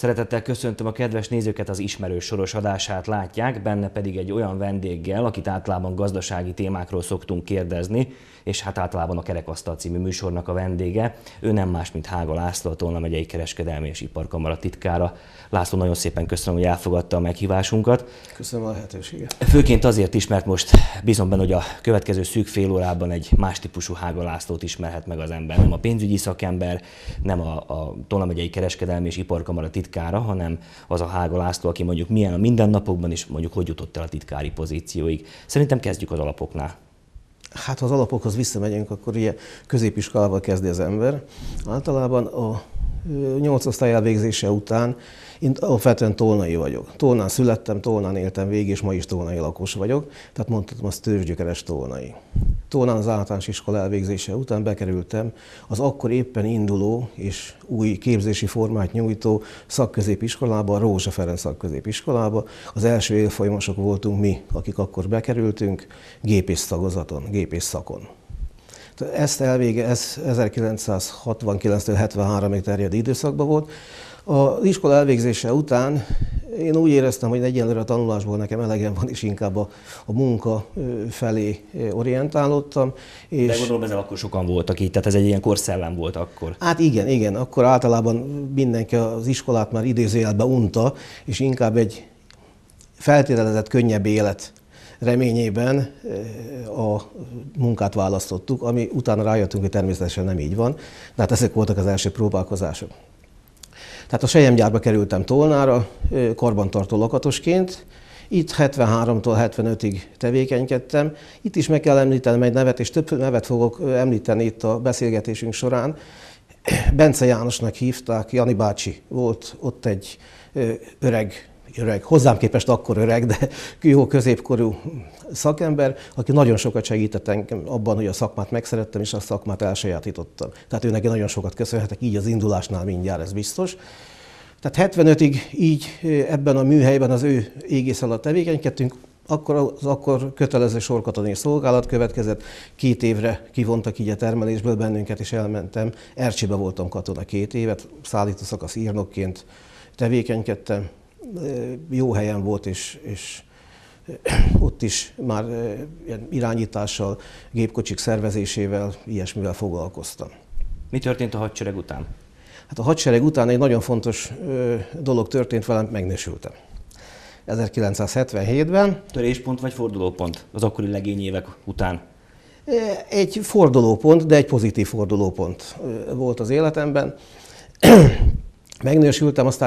Szeretettel köszöntöm a kedves nézőket, az Ismerős soros adását látják, benne pedig egy olyan vendéggel, akit általában gazdasági témákról szoktunk kérdezni, és hát általában a Kerekasztal című műsornak a vendége. Ő nem más, mint Hága László, a Tolna megyei Kereskedelmi és Iparkamara titkára. László, nagyon szépen köszönöm, hogy elfogadta a meghívásunkat. Köszönöm a lehetőséget. Főként azért is, mert most bízom benne, hogy a következő szűk fél órában egy más típusú Hága Lászlót ismerhet meg az ember. Nem a pénzügyi szakember, nem a Tolna megyei Kereskedelmi és Iparkamara titkára, hanem az a Hága László, aki mondjuk milyen a mindennapokban is, mondjuk hogy jutott el a titkári pozícióig. Szerintem kezdjük az alapoknál. Hát ha az alapokhoz visszamegyünk, akkor ugye középiskolával kezdi az ember. Általában a 8 osztály elvégzése után én alapvetően tolnai vagyok. Tolnán születtem, Tolnán éltem végig, és ma is tolnai lakos vagyok, tehát mondhatom, az törzsgyökeres tolnai. Tolnán az általános iskola elvégzése után bekerültem az akkor éppen induló és új képzési formát nyújtó szakközépiskolába, a Rózsa Ferenc szakközépiskolába. Az első évfolyamosok voltunk mi, akik akkor bekerültünk gépész tagozaton, gépész szakon. Ez 1969-től 73-ig terjedő időszakban volt. Az iskola elvégzése után én úgy éreztem, hogy egyenlőre a tanulásból nekem elegem van, és inkább a munka felé orientálódtam. De gondolom ezzel akkor sokan voltak így, tehát ez egy ilyen korszellem volt akkor. Hát igen, akkor általában mindenki az iskolát már idézőjelben unta, és inkább egy feltételezett könnyebb élet reményében a munkát választottuk, ami utána rájöttünk, hogy természetesen nem így van, de hát ezek voltak az első próbálkozások. Tehát a selyemgyárba kerültem Tolnára, karbantartó lakatosként. Itt 73-tól 75-ig tevékenykedtem. Itt is meg kell említenem egy nevet, és több nevet fogok említeni itt a beszélgetésünk során. Bence Jánosnak hívták, Jani bácsi volt ott egy öreg, hozzám képest akkor öreg, de jó középkorú szakember, aki nagyon sokat segített engem abban, hogy a szakmát megszerettem, és a szakmát elsajátítottam. Tehát ő neki nagyon sokat köszönhetek, így az indulásnál mindjárt, ez biztos. Tehát 75-ig így ebben a műhelyben az ő égész alatt tevékenykedtünk, akkor kötelező sorkatonai szolgálat következett, 2 évre kivontak így a termelésből bennünket, és elmentem. Ercsibe voltam katona 2 évet, szállítószakasz írnokként tevékenykedtem. Jó helyen volt, és ott is már irányítással, gépkocsik szervezésével, ilyesmivel foglalkoztam. Mi történt a hadsereg után? Hát a hadsereg után egy nagyon fontos dolog történt velem, megnősültem. 1977-ben. Töréspont vagy fordulópont az akkori legényévek után? Egy fordulópont, de egy pozitív fordulópont volt az életemben. Megnősültem, aztán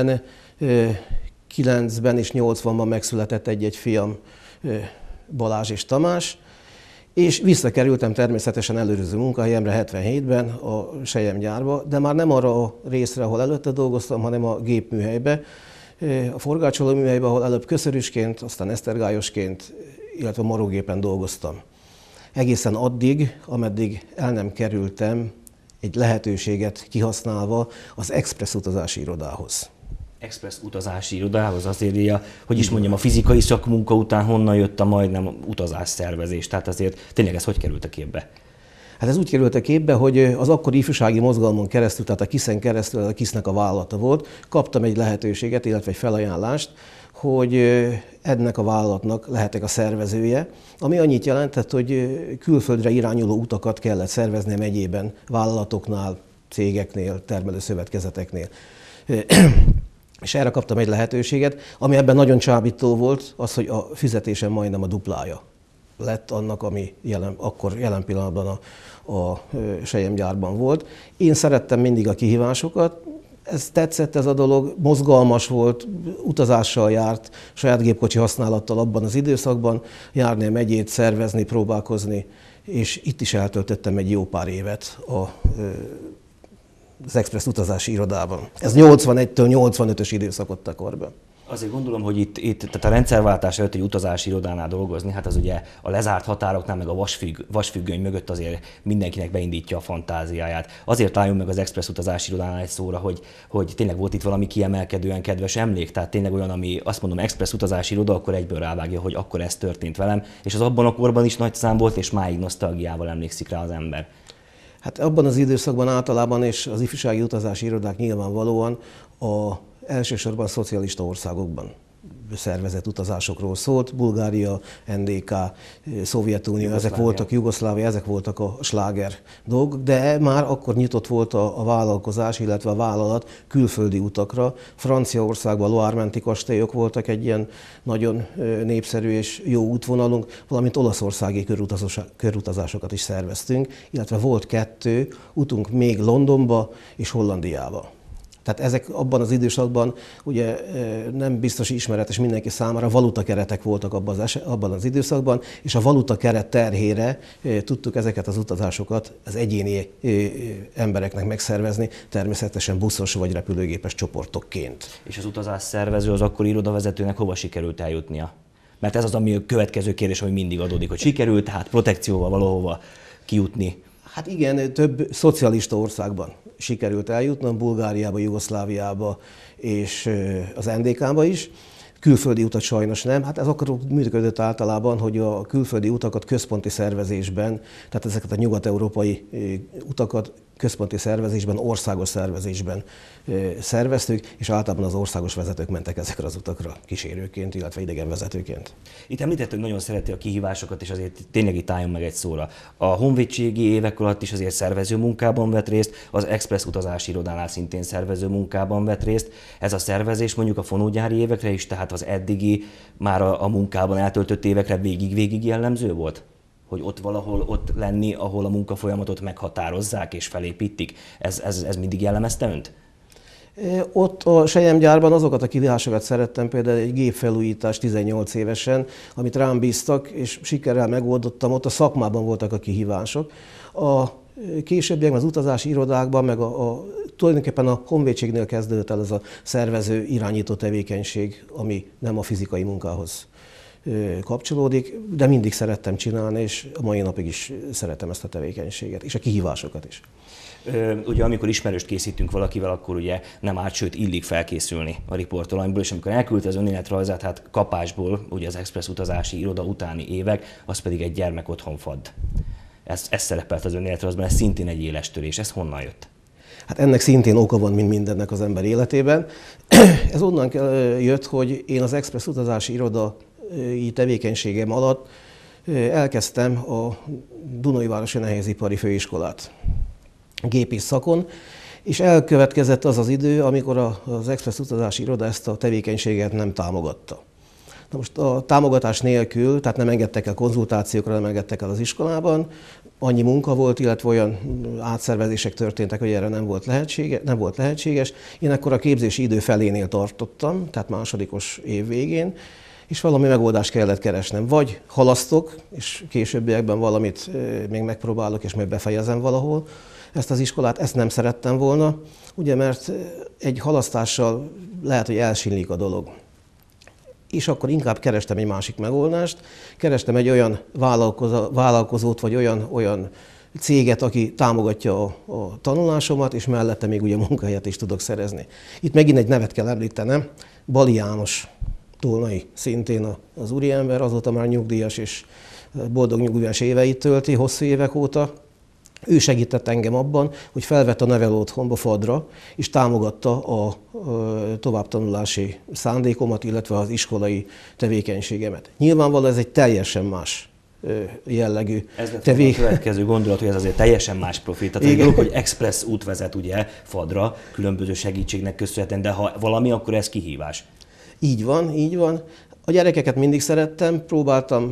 79-ben és 80-ban megszületett egy fiam, Balázs és Tamás, és visszakerültem természetesen előző munkahelyemre 77-ben a selyemgyárba, de már nem arra a részre, ahol előtte dolgoztam, hanem a gépműhelybe, a forgácsoló műhelybe, ahol előbb köszörűsként, aztán esztergályosként, illetve marógépen dolgoztam. Egészen addig, ameddig el nem kerültem egy lehetőséget kihasználva az express utazási irodához. Express utazási irodához, azért így, hogy is mondjam, a fizikai szakmunka után honnan jött a majdnem utazásszervezés, tehát azért tényleg ez hogy került a képbe? Hát ez úgy került a képbe, hogy az akkori ifjúsági mozgalmon keresztül, tehát a KISZ-en keresztül, a KISZ-nek a vállalata volt, kaptam egy lehetőséget, illetve egy felajánlást, hogy ennek a vállalatnak lehetek a szervezője, ami annyit jelentett, hogy külföldre irányuló utakat kellett szervezni a megyében, vállalatoknál, cégeknél, termelőszövetkezeteknél. És erre kaptam egy lehetőséget, ami ebben nagyon csábító volt, az, hogy a fizetésem majdnem a duplája lett annak, ami jelen pillanatban a selyemgyárban volt. Én szerettem mindig a kihívásokat, ez tetszett ez a dolog, mozgalmas volt, utazással járt, saját gépkocsi használattal abban az időszakban, járni a megyét, szervezni, próbálkozni, és itt is eltöltöttem egy jó pár évet az express utazási irodában. Ez 81-től 85-ös időszakot tekorban. Azért gondolom, hogy itt tehát a rendszerváltás előtt egy utazási irodánál dolgozni, hát az ugye a lezárt határoknál, meg a vasfüggöny mögött azért mindenkinek beindítja a fantáziáját. Azért álljunk meg az express utazási irodánál egy szóra, hogy tényleg volt itt valami kiemelkedően kedves emlék, tehát tényleg olyan, ami azt mondom express utazási iroda, akkor egyből rávágja, hogy akkor ez történt velem, és az abban a korban is nagy szám volt, és máig nosztalgiával emlékszik rá az ember. Hát abban az időszakban általában, és az ifjúsági utazási irodák nyilvánvalóan a elsősorban szocialista országokban szervezett utazásokról szólt. Bulgária, NDK, Szovjetunió, ezek voltak, Jugoszlávia, ezek voltak a sláger dolgok, de már akkor nyitott volt a vállalkozás, illetve a vállalat külföldi utakra. Franciaországban Loire-menti kastélyok voltak egy ilyen nagyon népszerű és jó útvonalunk, valamint olaszországi körutazásokat is szerveztünk, illetve volt 2 utunk még Londonba és Hollandiába. Tehát ezek abban az időszakban ugye nem biztos ismeretes mindenki számára, valutakeretek voltak abban az időszakban, és a valutakeret terhére tudtuk ezeket az utazásokat az egyéni embereknek megszervezni, természetesen buszos vagy repülőgépes csoportokként. És az utazás szervező, az akkori irodavezetőnek hova sikerült eljutnia? Mert ez az, ami a következő kérdés, ami mindig adódik, hogy sikerült tehát protekcióval valahova kijutni. Hát igen, több szocialista országban sikerült eljutnom, Bulgáriába, Jugoszláviába és az NDK-ba is. Külföldi utat sajnos nem. Hát ez akkor működött általában, hogy a külföldi utakat központi szervezésben, tehát ezeket a nyugat-európai utakat központi szervezésben, országos szervezésben szerveztük, és általában az országos vezetők mentek ezekre az utakra kísérőként, illetve idegenvezetőként. Itt említett, hogy nagyon szereti a kihívásokat, és azért tényleg itt álljunk meg egy szóra. A honvédségi évek alatt is azért szervező munkában vett részt, az Express utazási irodánál szintén szervező munkában vett részt. Ez a szervezés mondjuk a fonógyári évekre is, tehát az eddigi már a munkában eltöltött évekre végig jellemző volt? Hogy ott valahol ott lenni, ahol a munkafolyamatot meghatározzák és felépítik. Ez mindig jellemezte önt? Ott a selyemgyárban azokat a kihívásokat szerettem, például egy gépfelújítás 18 évesen, amit rám bíztak, és sikerrel megoldottam, ott a szakmában voltak a kihívások. A későbbiekben az utazási irodákban, meg tulajdonképpen a honvédségnél kezdődött el ez a szervező, irányító tevékenység, ami nem a fizikai munkához kapcsolódik, de mindig szerettem csinálni, és a mai napig is szeretem ezt a tevékenységet, és a kihívásokat is. Ugye amikor ismerőst készítünk valakivel, akkor ugye nem árt, sőt illik felkészülni a riportolanyból, és amikor elküldte az önéletrajzát, hát kapásból, ugye az Express utazási iroda utáni évek, az pedig egy gyermek otthonfad. Ez szerepelt az önéletrajzban, ez szintén egy éles törés. Ez honnan jött? Hát ennek szintén oka van, mint mindennek az ember életében. Ez onnan jött, hogy én az Express utazási irodai tevékenységem alatt elkezdtem a Dunajvárosi Nehézipari Főiskolát gépész szakon, és elkövetkezett az az idő, amikor az Express utazási iroda ezt a tevékenységet nem támogatta. Na most a támogatás nélkül, tehát nem engedtek el konzultációkra, nem engedtek el az iskolában, annyi munka volt, illetve olyan átszervezések történtek, hogy erre nem volt lehetséges. Én akkor a képzési idő felénél tartottam, tehát másodikos év végén, és valami megoldást kellett keresnem. Vagy halasztok, és későbbiekben valamit még megpróbálok, és majd befejezem valahol ezt az iskolát, ezt nem szerettem volna, ugye, mert egy halasztással lehet, hogy elsinlik a dolog. És akkor inkább kerestem egy másik megoldást, kerestem egy olyan vállalkozót, vagy olyan céget, aki támogatja a tanulásomat, és mellette még ugye munkahelyet is tudok szerezni. Itt megint egy nevet kell említenem, Bali János, tolnai, szintén az úriember, azóta már nyugdíjas és boldog nyugdíjas éveit tölti, hosszú évek óta. Ő segített engem abban, hogy felvett a nevelőotthonba Fadra, és támogatta a továbbtanulási szándékomat, illetve az iskolai tevékenységemet. Nyilvánvalóan ez egy teljesen más jellegű tevékenység. Ez a következő gondolat, hogy ez azért teljesen más profil. Tehát egy dolog, hogy Express út vezet ugye Fadra, különböző segítségnek köszönhetően, de ha valami, akkor ez kihívás. Így van, így van. A gyerekeket mindig szerettem, próbáltam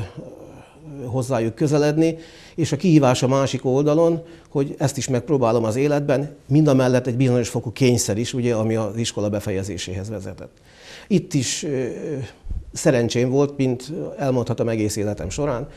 hozzájuk közeledni, és a kihívás a másik oldalon, hogy ezt is megpróbálom az életben, mindamellett egy bizonyos fokú kényszer is, ugye, ami az iskola befejezéséhez vezetett. Itt is szerencsém volt, mint elmondhatom egész életem során,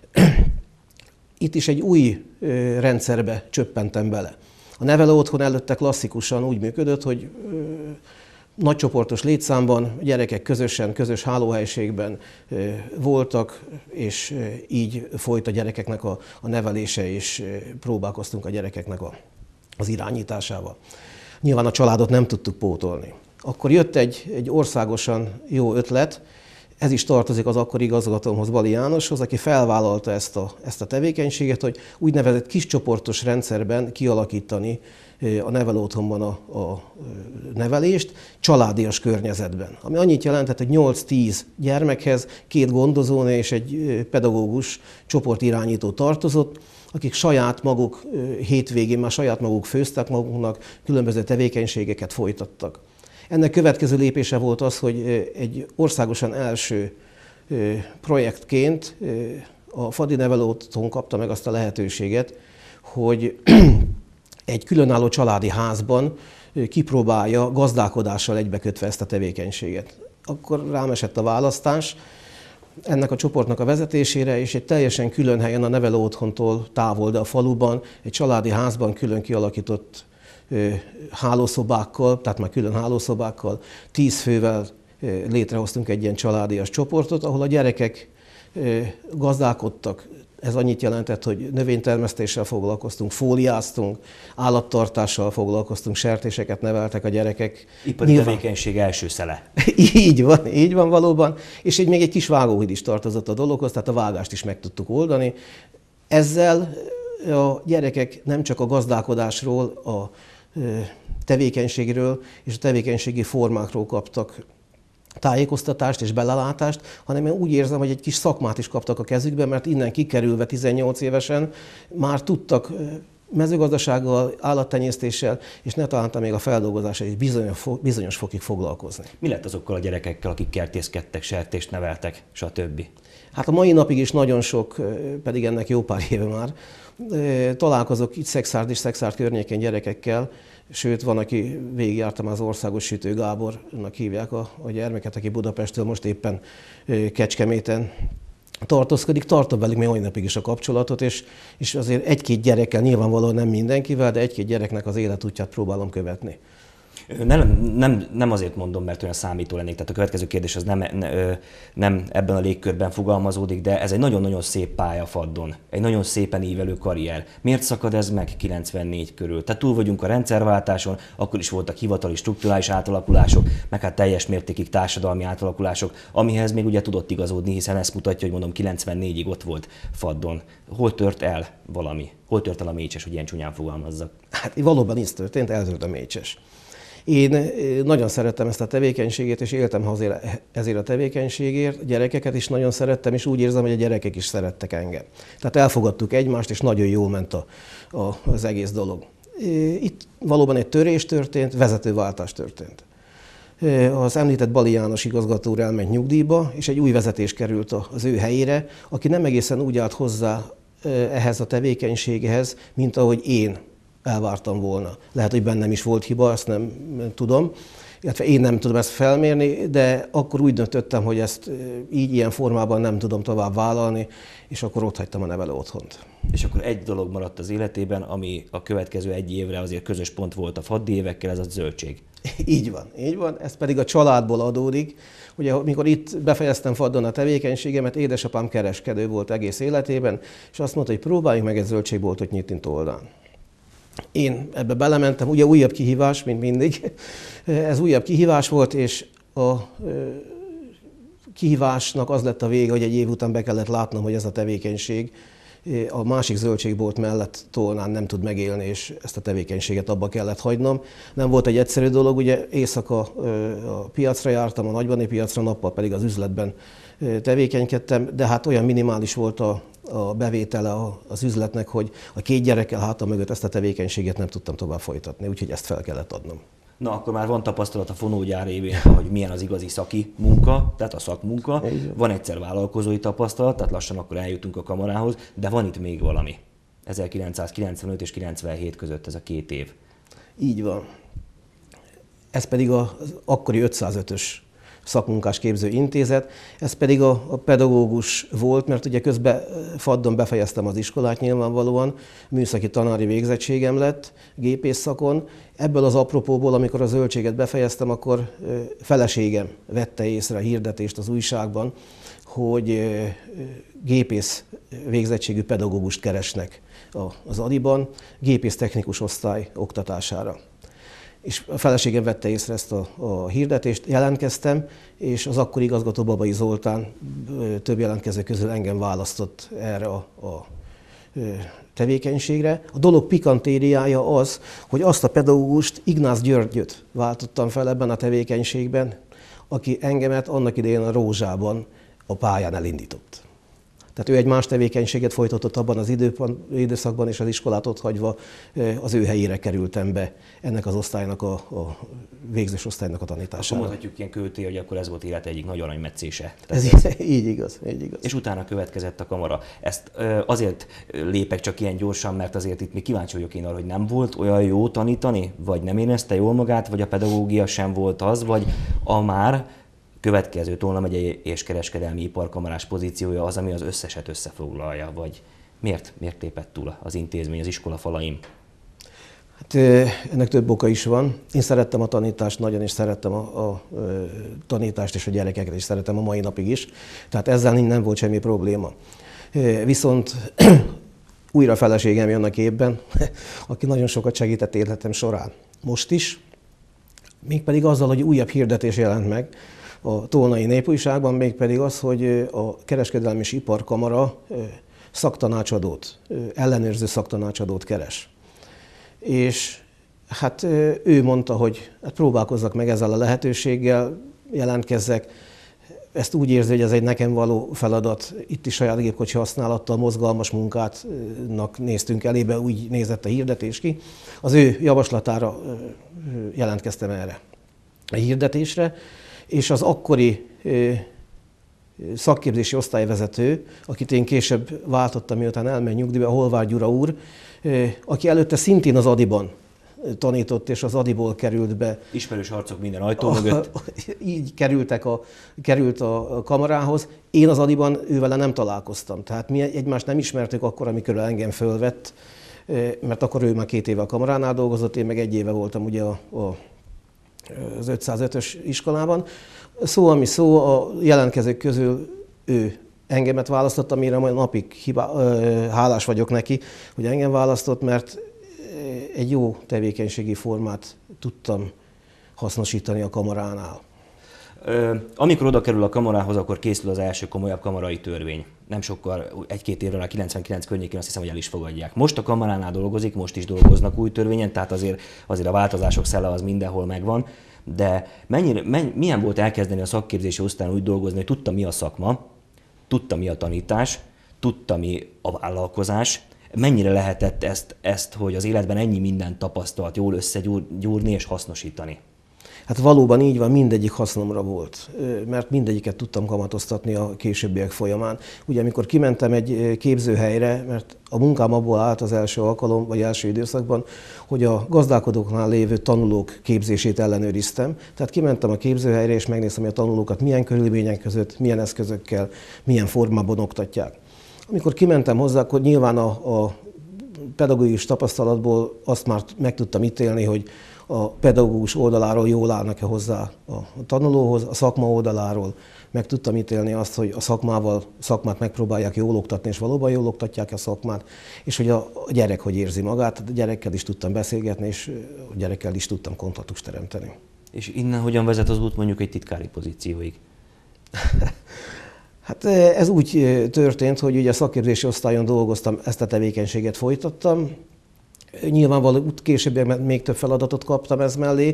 itt is egy új rendszerbe csöppentem bele. A nevelőotthon előtte klasszikusan úgy működött, hogy nagycsoportos létszámban gyerekek közös hálóhelyiségben voltak, és így folyt a gyerekeknek a nevelése, és próbálkoztunk a gyerekeknek az irányításával. Nyilván a családot nem tudtuk pótolni. Akkor jött egy országosan jó ötlet, ez is tartozik az akkori igazgatómhoz, Bali Jánoshoz, aki felvállalta ezt a tevékenységet, hogy úgynevezett kiscsoportos rendszerben kialakítani a nevelőotthonban a nevelést családias környezetben. Ami annyit jelentett, hogy 8-10 gyermekhez 2 gondozónő és egy pedagógus csoportirányító tartozott, akik saját maguk hétvégén már saját maguk főztek maguknak, különböző tevékenységeket folytattak. Ennek következő lépése volt az, hogy egy országosan első projektként a Fadi Nevelőotthon kapta meg azt a lehetőséget, hogy egy különálló családi házban kipróbálja gazdálkodással egybekötve ezt a tevékenységet. Akkor rám esett a választás ennek a csoportnak a vezetésére, és egy teljesen külön helyen, a nevelőotthontól távol, de a faluban, egy családi házban külön kialakított hálószobákkal, tehát már külön hálószobákkal, 10 fővel létrehoztunk egy ilyen családias csoportot, ahol a gyerekek gazdálkodtak. Ez annyit jelentett, hogy növénytermesztéssel foglalkoztunk, fóliáztunk, állattartással foglalkoztunk, sertéseket neveltek a gyerekek. Ipari tevékenység első szele. Így van valóban. És még egy kis vágóhíd is tartozott a dologhoz, tehát a vágást is meg tudtuk oldani. Ezzel a gyerekek nem csak a gazdálkodásról, a tevékenységről és a tevékenységi formákról kaptak tájékoztatást és belelátást, hanem én úgy érzem, hogy egy kis szakmát is kaptak a kezükbe, mert innen kikerülve 18 évesen már tudtak mezőgazdasággal, állattenyésztéssel, és ne találtam még a feldolgozással is bizonyos fokig foglalkozni. Mi lett azokkal a gyerekekkel, akik kertészkedtek, sertést neveltek, stb.? Hát a mai napig is nagyon sok, pedig ennek jó pár éve már, találkozok itt Szekszárd és Szekszárd környékén gyerekekkel, sőt, van, aki végigjártam az Országos Sütő Gábornak hívják a gyermeket, aki Budapesttől most éppen Kecskeméten tartózkodik. Tartom velük még mai napig is a kapcsolatot, és azért egy-két gyerekkel, nyilvánvalóan nem mindenkivel, de egy-két gyereknek az életútját próbálom követni. Nem azért mondom, mert olyan számító lennék, tehát a következő kérdés az nem ebben a légkörben fogalmazódik, de ez egy nagyon-nagyon szép pálya Faddon, egy nagyon szépen ívelő karrier. Miért szakad ez meg 94 körül? Tehát túl vagyunk a rendszerváltáson, akkor is voltak hivatali strukturális átalakulások, meg hát teljes mértékig társadalmi átalakulások, amihez még ugye tudott igazodni, hiszen ezt mutatja, hogy mondom 94-ig ott volt Faddon. Hol tört el valami? Hol tört el a mécses, hogy ilyen csúnyán fogalmazzak? Hát valóban így történt, eltört a mécses. Én nagyon szerettem ezt a tevékenységét, és éltem ezért a tevékenységért. Gyerekeket is nagyon szerettem, és úgy érzem, hogy a gyerekek is szerettek engem. Tehát elfogadtuk egymást, és nagyon jól ment az egész dolog. Itt valóban egy törés történt, vezetőváltás történt. Az említett Bali János igazgató úr elment nyugdíjba, és egy új vezetés került az ő helyére, aki nem egészen úgy állt hozzá ehhez a tevékenységhez, mint ahogy én elvártam volna. Lehet, hogy bennem is volt hiba, ezt nem tudom, illetve én nem tudom ezt felmérni, de akkor úgy döntöttem, hogy ezt így, ilyen formában nem tudom tovább vállalni, és akkor ott hagytam a nevelőotthont. És akkor egy dolog maradt az életében, ami a következő egy évre azért közös pont volt a faddi évekkel, ez a zöldség. Így van. Ez pedig a családból adódik. Ugye, amikor itt befejeztem Faddon a tevékenységemet, édesapám kereskedő volt egész életében, és azt mondta, hogy próbáljunk meg egy zöldségboltot nyitni Toldán. Én ebbe belementem, ugye újabb kihívás, mint mindig. Ez újabb kihívás volt, és a kihívásnak az lett a vége, hogy egy év után be kellett látnom, hogy ez a tevékenység a másik zöldségbolt mellett Tolnán nem tud megélni, és ezt a tevékenységet abba kellett hagynom. Nem volt egy egyszerű dolog, ugye éjszaka a piacra jártam, a nagybani piacra, nappal pedig az üzletben tevékenykedtem, de hát olyan minimális volt a bevétele az üzletnek, hogy a 2 gyerekkel hátam mögött ezt a tevékenységet nem tudtam tovább folytatni, úgyhogy ezt fel kellett adnom. Na, akkor már van tapasztalat a fonógyár révén, hogy milyen az igazi szaki munka, tehát a szakmunka. Van egyszer vállalkozói tapasztalat, tehát lassan akkor eljutunk a kamarához, de van itt még valami. 1995 és 97 között ez a 2 év. Így van. Ez pedig az akkori 505-ös szakmunkás képző intézet, ez pedig a pedagógus volt, mert ugye közben Faddon befejeztem az iskolát nyilvánvalóan, műszaki tanári végzettségem lett gépész szakon. Ebből az apropóból, amikor a zöldséget befejeztem, akkor feleségem vette észre a hirdetést az újságban, hogy gépész végzettségű pedagógust keresnek az ADI-ban, gépésztechnikus osztály oktatására. És a feleségem vette észre ezt a hirdetést, jelentkeztem, és az akkori igazgató Babai Zoltán több jelentkező közül engem választott erre a tevékenységre. A dolog pikantériája az, hogy azt a pedagógust, Ignász Györgyöt váltottam fel ebben a tevékenységben, aki engemet annak idején a Rózsában a pályán elindított. Tehát ő egy más tevékenységet folytatott abban az időszakban, és az iskolát ott hagyva az ő helyére kerültem be ennek az osztálynak, a végzős osztálynak a tanítására. Mondhatjuk ilyen költé, hogy akkor ez volt élet egyik nagy aranymetszése. Ez így igaz, így igaz. És utána következett a kamara. Ezt azért lépek csak ilyen gyorsan, mert azért itt még kíváncsi vagyok én arra, hogy nem volt olyan jó tanítani, vagy nem érezte jól magát, vagy a pedagógia sem volt az, vagy a már következő Tolna megyei és kereskedelmi iparkamarás pozíciója az, ami az összeset összefoglalja, vagy miért tépett túl az intézmény, az iskola falaim? Hát ennek több oka is van. Én szerettem a tanítást nagyon, és szerettem a tanítást, és a gyerekeket is szeretem a mai napig is. Tehát ezzel nem volt semmi probléma. Viszont újra feleségem jön a képben, aki nagyon sokat segített életem során. Most is, mégpedig azzal, hogy újabb hirdetés jelent meg a Tolnai Népújságban, mégpedig az, hogy a Kereskedelmi és Iparkamara szaktanácsadót, ellenőrző szaktanácsadót keres. És hát ő mondta, hogy hát próbálkozzak meg ezzel a lehetőséggel, jelentkezzek. Ezt úgy érzi, hogy ez egy nekem való feladat. Itt is saját gépkocsi használattal mozgalmas munkátnak néztünk elébe, úgy nézett a hirdetés ki. Az ő javaslatára jelentkeztem erre a hirdetésre, és az akkori szakképzési osztályvezető, akit én később váltottam, miután elment nyugdíjba, Holvár Gyura úr, aki előtte szintén az Adiban tanított, és az Adiból került be. Ismerős arcok minden ajtó mögött. Így került a kamarához. Én az Adiban ővele nem találkoztam. Tehát mi egymást nem ismertük akkor, amikor engem fölvett, mert akkor ő már 2 éve a kamaránál dolgozott, én meg 1 éve voltam ugye az 505-ös iskolában. Szó, ami szó, a jelentkezők közül ő engemet választott, amire majd napig hálás vagyok neki, hogy engem választott, mert egy jó tevékenységi formát tudtam hasznosítani a kamaránál. Amikor oda kerül a kamarához, akkor készül az első komolyabb kamarai törvény. Nem sokkal, 1-2 évre a 99 környékén azt hiszem, hogy el is fogadják. Most a kamaránál dolgozik, most is dolgoznak új törvényen, tehát azért a változások szelleme az mindenhol megvan. De milyen volt elkezdeni a szakképzési osztályon úgy dolgozni, hogy tudta, mi a szakma, tudta, mi a tanítás, tudta, mi a vállalkozás, mennyire lehetett ezt, hogy az életben ennyi mindent tapasztalt, jól összegyúrni és hasznosítani? Hát valóban így van, mindegyik hasznomra volt, mert mindegyiket tudtam kamatoztatni a későbbiek folyamán. Ugye amikor kimentem egy képzőhelyre, mert a munkám abból állt az első alkalom, vagy első időszakban, hogy a gazdálkodóknál lévő tanulók képzését ellenőriztem. Tehát kimentem a képzőhelyre, és megnéztem, hogy a tanulókat milyen körülmények között, milyen eszközökkel, milyen formában oktatják. Amikor kimentem hozzá, akkor nyilván a pedagógikus tapasztalatból azt már meg tudtam ítélni, hogy a pedagógus oldaláról jól állnak-e hozzá a tanulóhoz, a szakma oldaláról meg tudtam ítélni azt, hogy a szakmát megpróbálják jól oktatni, és valóban jól oktatják a szakmát, és hogy a gyerek hogy érzi magát, a gyerekkel is tudtam beszélgetni, és a gyerekkel is tudtam kontaktust teremteni. És innen hogyan vezet az út mondjuk egy titkári pozícióig? Hát ez úgy történt, hogy ugye a szakképzési osztályon dolgoztam, ezt a tevékenységet folytattam. Nyilvánvaló később még több feladatot kaptam ez mellé.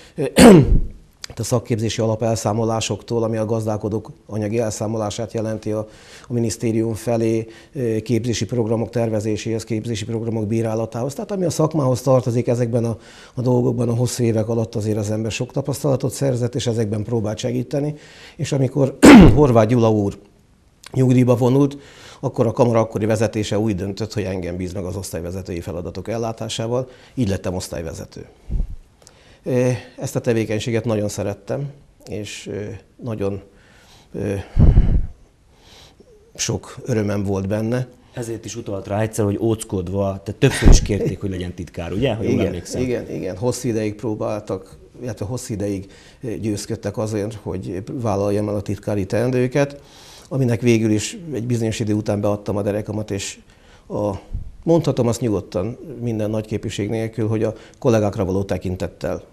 A szakképzési alapelszámolásoktól, ami a gazdálkodók anyagi elszámolását jelenti a minisztérium felé, képzési programok tervezéséhez, képzési programok bírálatához. Tehát ami a szakmához tartozik, ezekben a dolgokban a hosszú évek alatt azért az ember sok tapasztalatot szerzett, és ezekben próbált segíteni. És amikor Horváth Gyula úr nyugdíjba vonult, akkor a kamara akkori vezetése úgy döntött, hogy engem bíz meg az osztályvezetői feladatok ellátásával, így lettem osztályvezető. Ezt a tevékenységet nagyon szerettem, és nagyon sok örömem volt benne. Ezért is utalt rá egyszer, hogy óckodva, tehát többször is kérték, hogy legyen titkár, ugye? Ha jól emlékszem. Igen, hosszú ideig próbáltak, illetve hosszú ideig győzködtek azért, hogy vállaljam el a titkári teendőket, aminek végül is egy bizonyos idő után beadtam a derekamat, és mondhatom azt nyugodtan, minden nagyképűség nélkül, hogy a kollégákra való tekintettel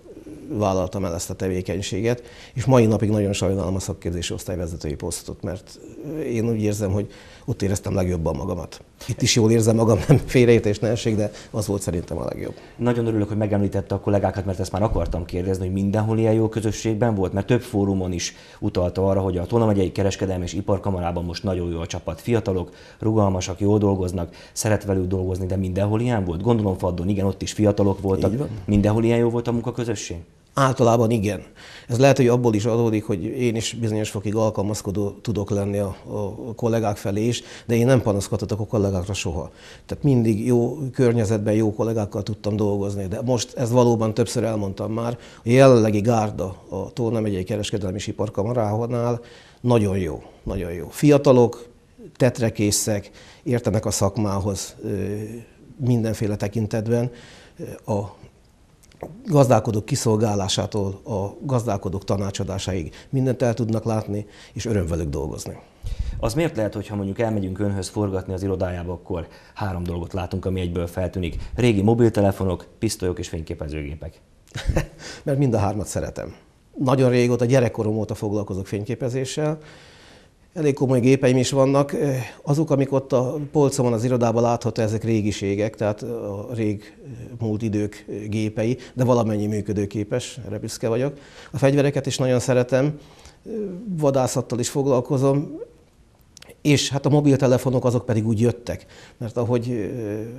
vállaltam el ezt a tevékenységet, és mai napig nagyon sajnálom a szakképzési osztályvezetői posztot, mert én úgy érzem, hogy ott éreztem legjobban magamat. Itt is jól érzem magam, nem félreértés, ne essék, de az volt szerintem a legjobb. Nagyon örülök, hogy megemlítette a kollégákat, mert ezt már akartam kérdezni, hogy mindenhol ilyen jó közösségben volt, mert több fórumon is utalta arra, hogy a Tolna megyei kereskedelmi és iparkamarában most nagyon jó a csapat. Fiatalok, rugalmasak, jól dolgoznak, szeret velük dolgozni, de mindenhol ilyen volt. Gondolom Faddon, igen, ott is fiatalok voltak. Mindenhol ilyen jó volt a munkaközösség? Általában igen. Ez lehet, hogy abból is adódik, hogy én is bizonyos fokig alkalmazkodó tudok lenni a kollégák felé is, de én nem panaszkodhatok a kollégákra soha. Tehát mindig jó környezetben, jó kollégákkal tudtam dolgozni, de most ezt valóban többször elmondtam már, a jelenlegi gárda a Tolna megyei kereskedelmi és iparkamaránál nagyon jó, nagyon jó. Fiatalok, tetrekészek, értenek a szakmához mindenféle tekintetben, a gazdálkodók kiszolgálásától a gazdálkodók tanácsadásáig mindent el tudnak látni, és öröm velük dolgozni. Az miért lehet, hogyha mondjuk elmegyünk önhöz forgatni az irodájába, akkor 3 dolgot látunk, ami egyből feltűnik. Régi mobiltelefonok, pisztolyok és fényképezőgépek. Mert mind a 3-at szeretem. Nagyon régóta, gyerekkorom óta foglalkozok fényképezéssel. Elég komoly gépeim is vannak. Azok, amik ott a polcomon az irodában látható, ezek régiségek, tehát a rég múlt idők gépei, de valamennyi működőképes, erre büszke vagyok. A fegyvereket is nagyon szeretem, vadászattal is foglalkozom, és hát a mobiltelefonok azok pedig úgy jöttek, mert ahogy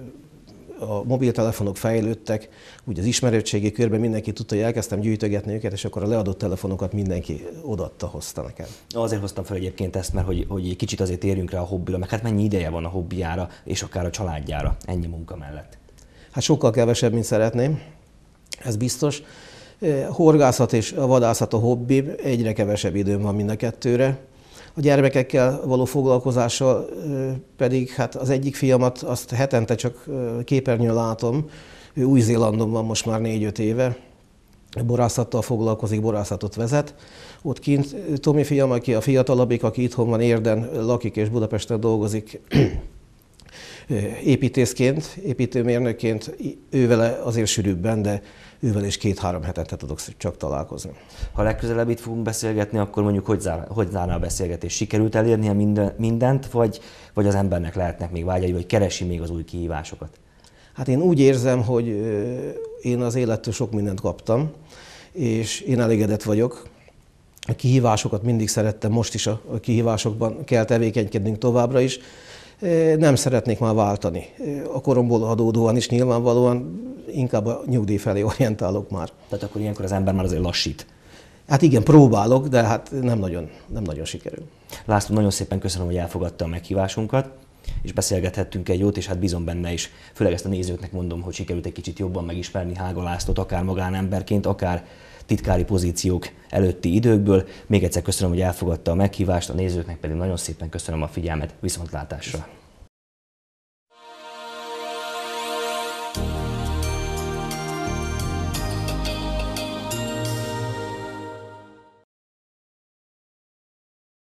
a mobiltelefonok fejlődtek, úgy az ismerőtségi körben mindenki tudta, hogy elkezdtem gyűjtögetni őket, és akkor a leadott telefonokat mindenki odaadta, hozta nekem. Azért hoztam fel egyébként ezt, mert hogy egy kicsit azért térjünk rá a hobbira, meg hát mennyi ideje van a hobbiára, és akár a családjára, ennyi munka mellett. Hát sokkal kevesebb, mint szeretném, ez biztos. Horgászat és a vadászat a hobbi, egyre kevesebb időm van mind a kettőre. A gyermekekkel való foglalkozással pedig hát az egyik fiamat azt hetente csak képernyőn látom, ő Új-Zélandon van most már 4-5 éve, borászattal foglalkozik, borászatot vezet. Ott kint Tomi fiam, aki a fiatalabbik, aki itthon van Érden, lakik és Budapesten dolgozik építészként, építőmérnökként, ővele azért sűrűbben, de ővel is 2-3 hetente tudok csak találkozni. Ha legközelebb itt fogunk beszélgetni, akkor mondjuk hogy zárna a beszélgetés? Sikerült elérnie mindent, vagy az embernek lehetnek még vágyai, vagy keresi még az új kihívásokat? Hát én úgy érzem, hogy én az élettől sok mindent kaptam, és én elégedett vagyok. A kihívásokat mindig szerettem, most is a kihívásokban kell tevékenykednünk továbbra is. Nem szeretnék már váltani. A koromból adódóan is nyilvánvalóan inkább a nyugdíj felé orientálok már. Tehát akkor ilyenkor az ember már azért lassít. Hát igen, próbálok, de hát nem nagyon sikerül. László, nagyon szépen köszönöm, hogy elfogadta a meghívásunkat, és beszélgethettünk egy jót, és hát bízom benne is. Főleg ezt a nézőknek mondom, hogy sikerült egy kicsit jobban megismerni Hága Lászlót, akár magánemberként, akár titkári pozíciók előtti időkből. Még egyszer köszönöm, hogy elfogadta a meghívást, a nézőknek pedig nagyon szépen köszönöm a figyelmet, viszontlátásra.